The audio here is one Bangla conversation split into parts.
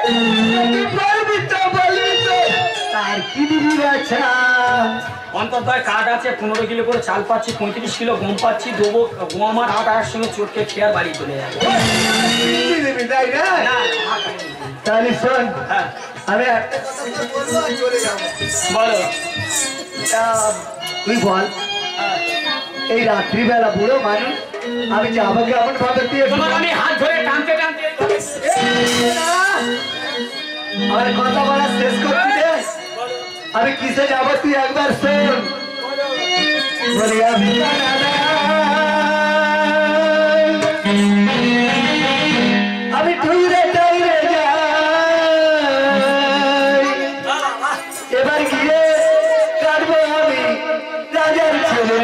তার কি দিবি আচ্ছা অন্তত কাঠ আছে 15 কিলো করে চাল পাচ্ছি 35 কিলো গম পাচ্ছি দেবো আমার হাট আর সঙ্গে চটকে খেয়ার বাড়ি চলে যাবে তাহলে শোন আমি বলো তুই বল এই রাত্রিবেলা বুড়ো মানুষ আমি যাবো কেমন ভাবে দিয়ে তোমার আমি হাত ধরে টানতে টানতে আমার কথা বলা শেষ করছি রে আমি কিসে যাবো তুই একবার শোন বলি আমি ঢুইরে টাইরে যাই এবার গিয়ে কাটবো আমি রাজার ছেলে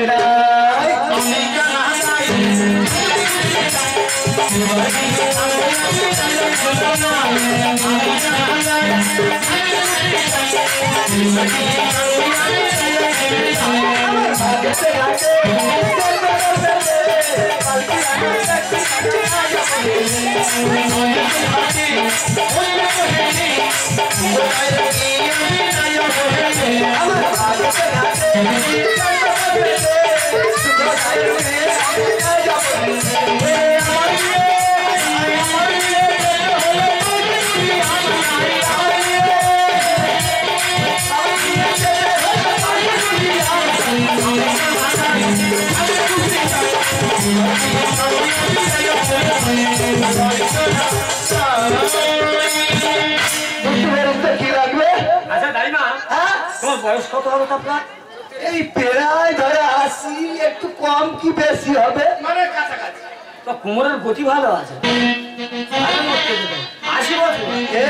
বয়স কত হবে আপনার এই প্রায় ধরে 80 একটু কম কি বেশি হবে মানে কাছাকাছি তো কোমরের গতি ভালো আছে 80 বছর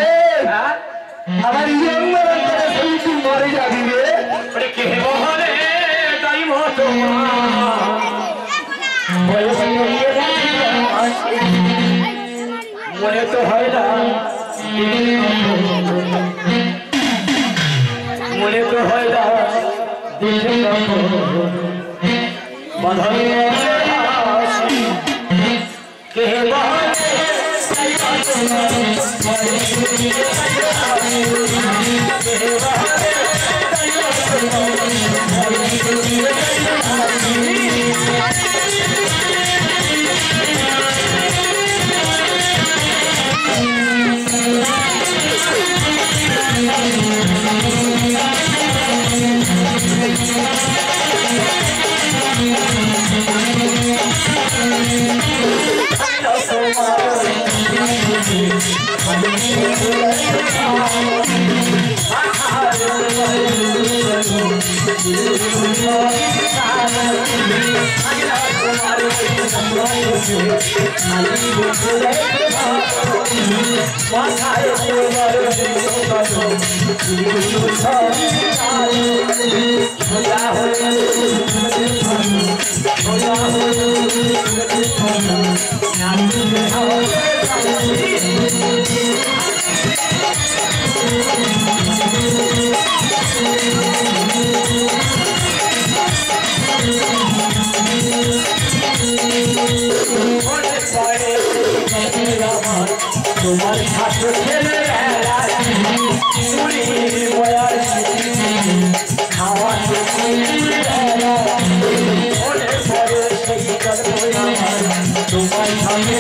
আমার ইয়ং মেয়ের কথা শুনি তুই মরে যাবি রে ওরে কে বলে তাই মতো মনে তো হয় না মনে তো হয় না দেখে বাধাই কে তোমার ছাত্র ছেলে খাওয়া তোমার সামনে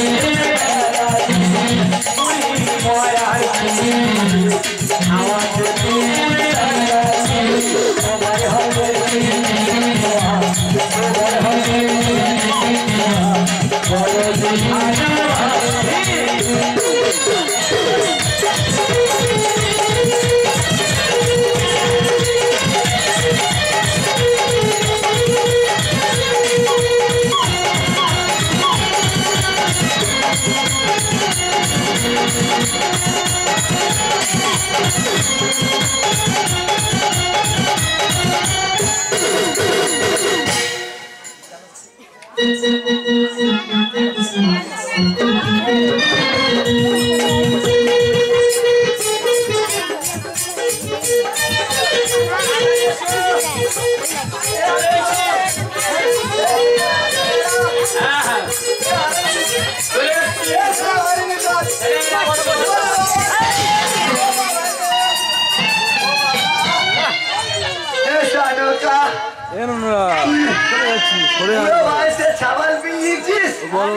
भाई से चावल भी लिखिस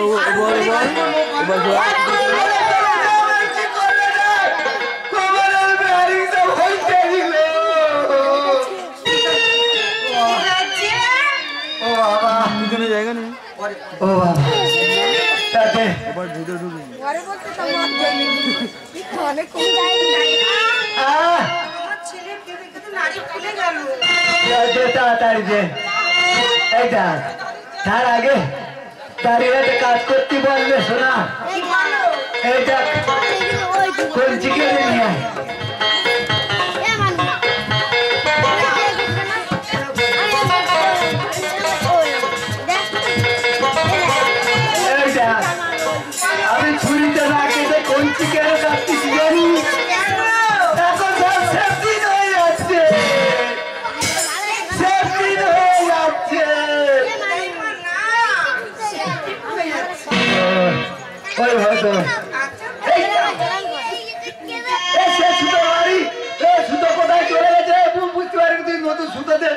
जाएगा नहीं ओ बाबा ताते ভিতরে ঢুকে ঘরে বলতে তো মত যাই কি খানে কোন যাই নাই আমার ছেলে কেবে কত নাড়ি ফুলে গেল দে তাড়াতাড়ি দে এইটা তার আগে দাঁড়িয়ে কাজ করতে বললে শোনা এই বলো এইটা কোন চিকে নিয়ে এ মানু আমি ছুরিতে না কেটে কোন চিকেন কাটতেছি জানি এখন সব সেফটিন হয়ে যাচ্ছে সেফটিন হয়ে যাচ্ছে ওই হয়তো সে সুতো বাড়ি সুতো কোথায় চলে গেছে বুঝতে পারি তুই নতুন সুতো দে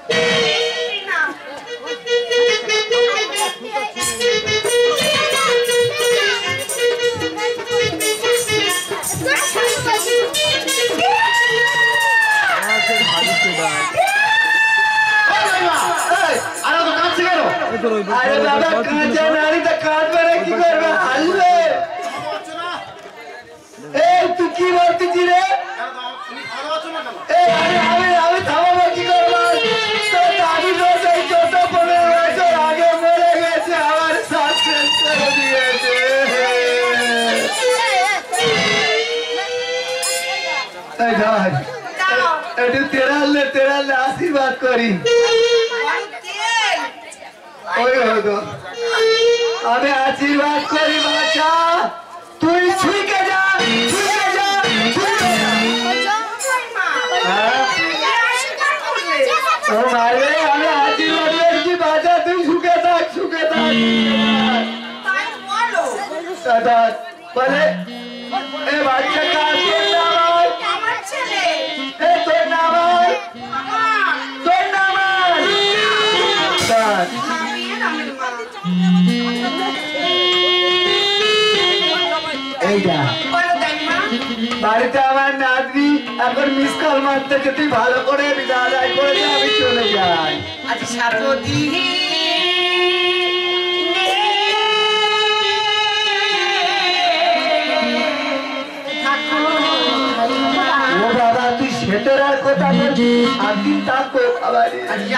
अरे बाबा कांचा नारी तो काट पर की करबे हल्ले ए तू की बोलती जी रे ए अरे थामा की करबा तो दादी रो से छोटा पड़े तो आगे मरे गए थे हमारे साथ कर दिए थे ए भाई ए तेरा ले आशीर्वाद करी আমি আশীর্বাদ করি বাচ্চা তুই ছুঁকে যা ও মারে আমি আশীর্বাদ করছি বাচ্চা তুই সুখে থাক দাদা বলে এ বাচ্চা কাজ তোর নাম এইটা বাড়িতে আমার নাতনি এখন মিস কল মারতে তুই ভালো করে বিদায় করে আমি চলে যাই আচ্ছা সাতদি ও বাবা তুই সেটার আর কথা বলছিস একদিন থাকবো আবার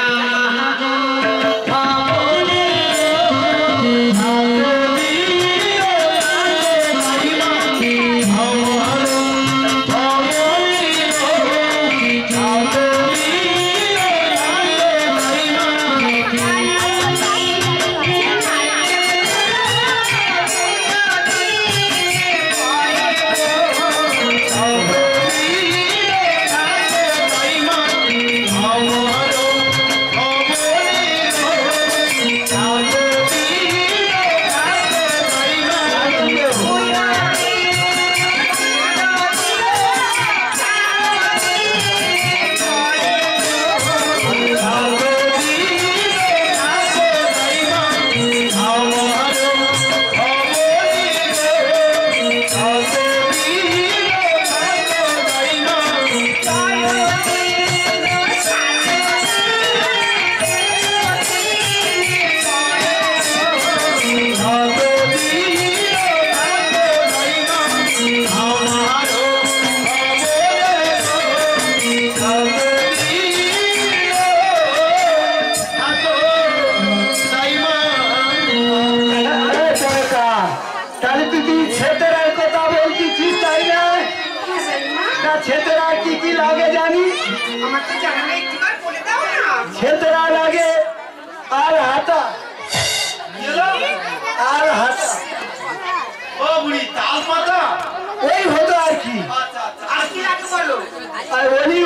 ছেতরা লাগে আর হাতা ও বুড়ি তাল পাতা ওই হতো আর কি আর কি লাগে বলো আর ওলি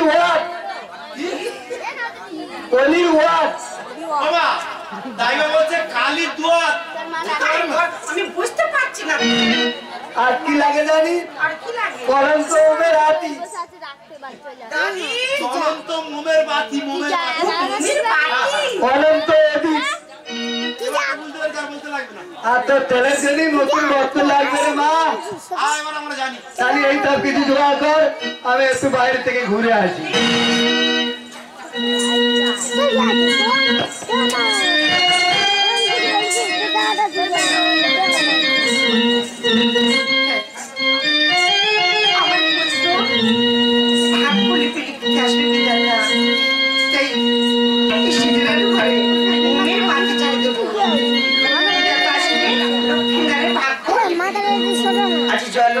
ওয়াট বাবা দাইবা বলছে কালী দুয়াত আমি বুঝতে পারছি না আর কি লাগে জানি আর কি লাগে কলঙ্ক রাতি অনন্ত মোমের বাতি মোমের বাতি অনন্ত অধিক বলতে লাগবে না আর তো তেলের জন্য নতুন বস্ত্র লাগবে রে মা এবার আমরা জানি তাহলে এই সব কিছু দোয়া কর আমি একটু বাইরে থেকে ঘুরে আসি আচ্ছা চলো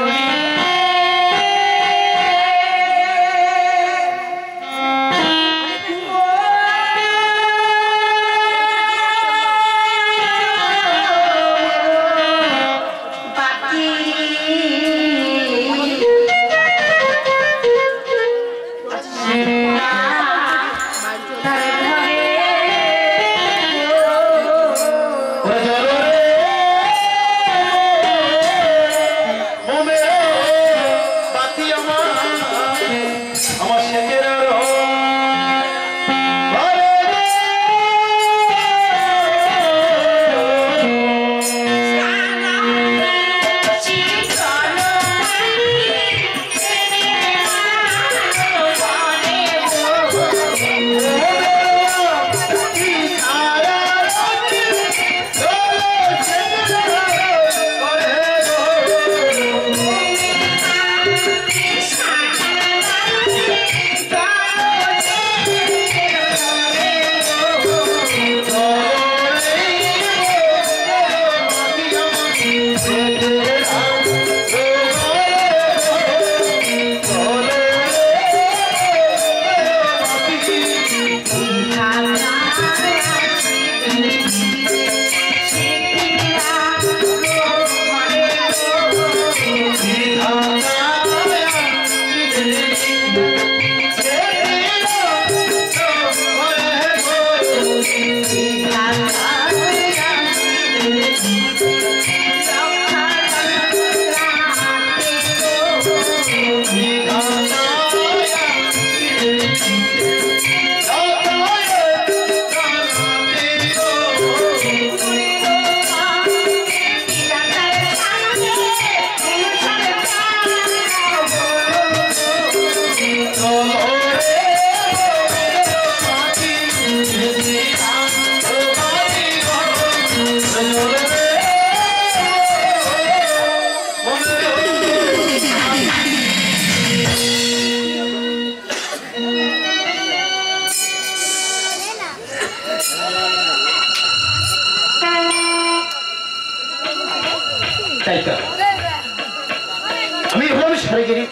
আমি হলাম সারিগিরি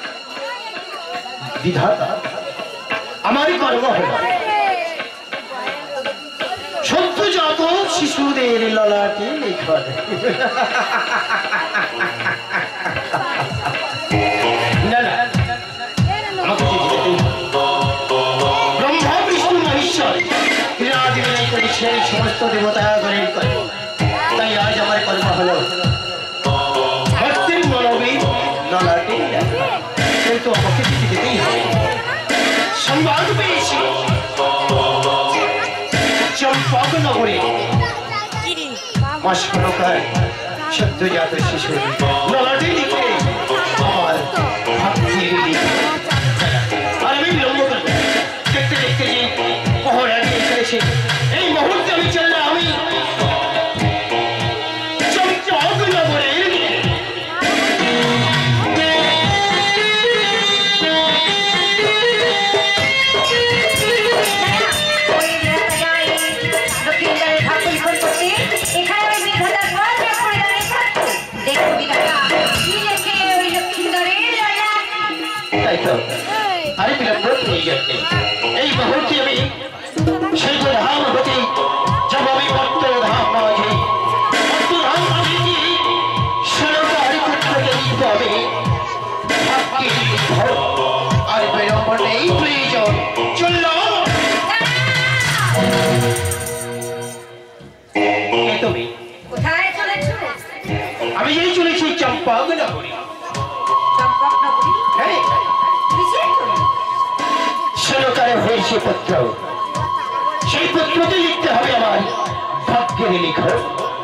বিধাতা আমারই কর্ম হল সত্য যত শিশুদের ললাটে লেখা না না আমাকে ব্রহ্মা বিষ্ণু মহেশ্বর বিরাজমান করেছেন সমস্ত দেবতাগণের করে তাই আজ আমার কর্ম হলো ভক্তির মনোবীর ললাটে লেখা কিন্তু আমাকে দিতে যেতেই হবে সংবাদ পেয়েছি চম্পক নগরে মা সনকার সদ্যজাত শিশু ললাটে লিখে আমার ভক্তির লিখে আর আমি বিলম্ব করব দেখতে দেখতে যে পহর এগিয়ে চলেছে এই মুহূর্তে আমি চললে আমি চম্পক নগরে আরে বিলম্ব প্রয়োজন নেই এই মুহূর্তে আমি সেই ধাম হতে যাব আমি বর্তধাম মাঝে বর্তধাম মাঝে কি সরকারি পুত্রকে দিতে হবে আর বিলম্ব নেই প্রয়োজন চলল তুমি কোথায় চলেছো? আমি যেই চলেছি চম্পক নগরী চম্পক নগরী? হ্যাঁ কিসের জন্য? সে পত্র, সেই পত্রতে লিখতে হবে আমার ভাগ্যের লিখন।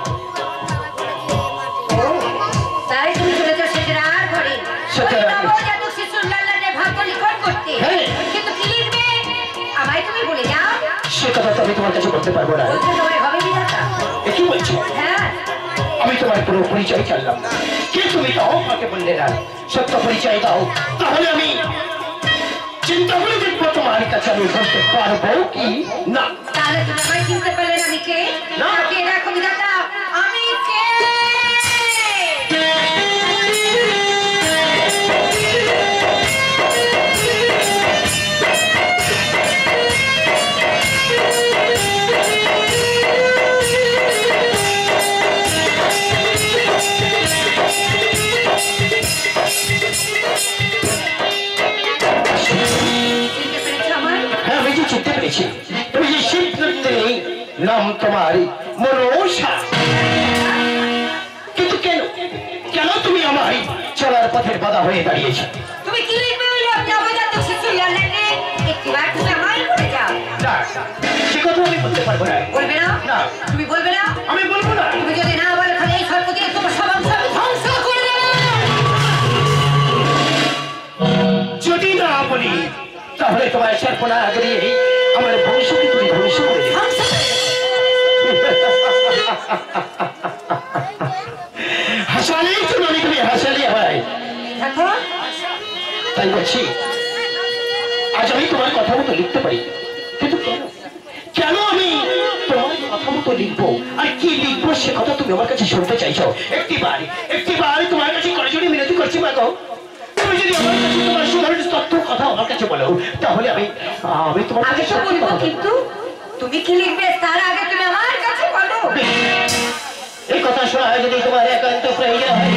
তাই তুমি চলেছ সেজরার ঘরে নবজাতক শিশুর লালনের ভাগ্য লিখন করতে। কিন্তু কি লিখবে আমায় তুমি বলে যাও। সে কথা তো আমি তোমার কাছে বলতে পারবো না। বলতে তোমায় হবে বিধাতা। কি বলছো? হ্যাঁ, আমি তোমার পুরো পরিচয় জানলাম না, কে তুমি তাও আমাকে বললে না। সত্য পরিচয় দাও, তাহলে আমি চিন্তা করে দেখবো তোমার কাছে আমি বলতে পারবো কি না। তাহলে তুমি আমায় চিনতে পারলে না আমি কে? না। কে রাখো বিধাতা, আমি কে? হ্যাঁ, আমি যে চিনতে পেরেছি, তুমি যে শিবনন্দিনী নাম তোমার মনসা। কিন্তু কেন কেন তুমি আমার চলার পথের বাধা হয়ে দাঁড়িয়েছ? তুমি কি লিখবে ওই নবজাতক শিশুর লালনে? একটিবার তুমি আমায় বলে যাও। না, সে কথা আমি বলতে পারবো না। বলবে না? না। তুমি বলবে না? আমি বলবো না। তুমি যদি না বলো তাহলে এই সর্প দিয়ে তোমার সব অংশ আমি ধ্বংস করে দেব। যদি না বলি তাহলে তোমার সর্পনা গড়িয়ে আমার বংশকে তুমি ধ্বংস করে দেবে। ধ্বংস করে দেব। হাসালেই তো নয়, তুমি হাসালে হয়। দেখো, তাই বলছি আজ আমি তোমার কথা মতো লিখতে পারি, কিন্তু কেন কেন আমি তোমার কথা মতো লিখবো আর কি লিখবো সে কথা তুমি আমার কাছে শুনতে চাইছো। একটিবার তোমার কাছে করে জন্য মিনতি করছি মা গো, তুমি যদি আমার কাছে তোমার সুধারণ তথ্য কথা আমার কাছে বলো তাহলে আমি তোমার আগে কাছে তো সত্যি বলবো, কথা বলবো। কিন্তু তুমি কি লিখবে তার আগে তুমি আমার কাছে বলো। এই কথা শোনা যদি তোমার একান্ত প্রয়োজন হয়